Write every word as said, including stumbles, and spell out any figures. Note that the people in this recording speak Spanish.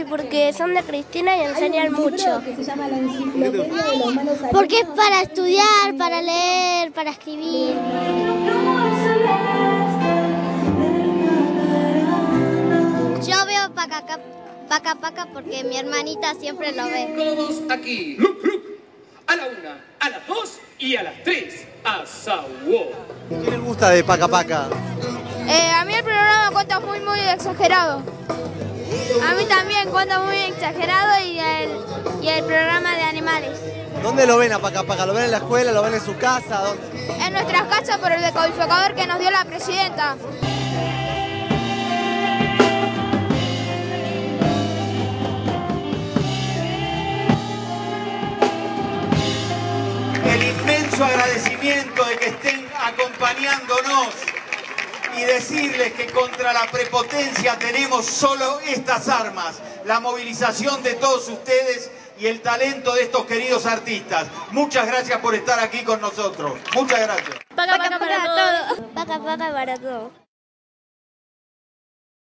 porque son de Cristina y enseñan mucho. Porque es para estudiar, para leer, para escribir. Yo veo Paca Paca Paca porque mi hermanita siempre lo ve. Todos aquí. Look, look. A la una, a las dos y a las tres. Asahuó. ¿Qué les gusta de Paca Paca? Eh, a mí el programa cuenta muy, muy exagerado. A mí también cuenta muy exagerado y el, y el programa de animales. ¿Dónde lo ven a Paca Paca? ¿Lo ven en la escuela? ¿Lo ven en su casa? ¿Dónde? En nuestras casas por el decodificador que nos dio la presidenta. El inmenso agradecimiento de que estén acompañándonos y decirles que contra la prepotencia tenemos solo estas armas, la movilización de todos ustedes y el talento de estos queridos artistas. Muchas gracias por estar aquí con nosotros. Muchas gracias. Paca Paca para todos. Paca Paca para todos.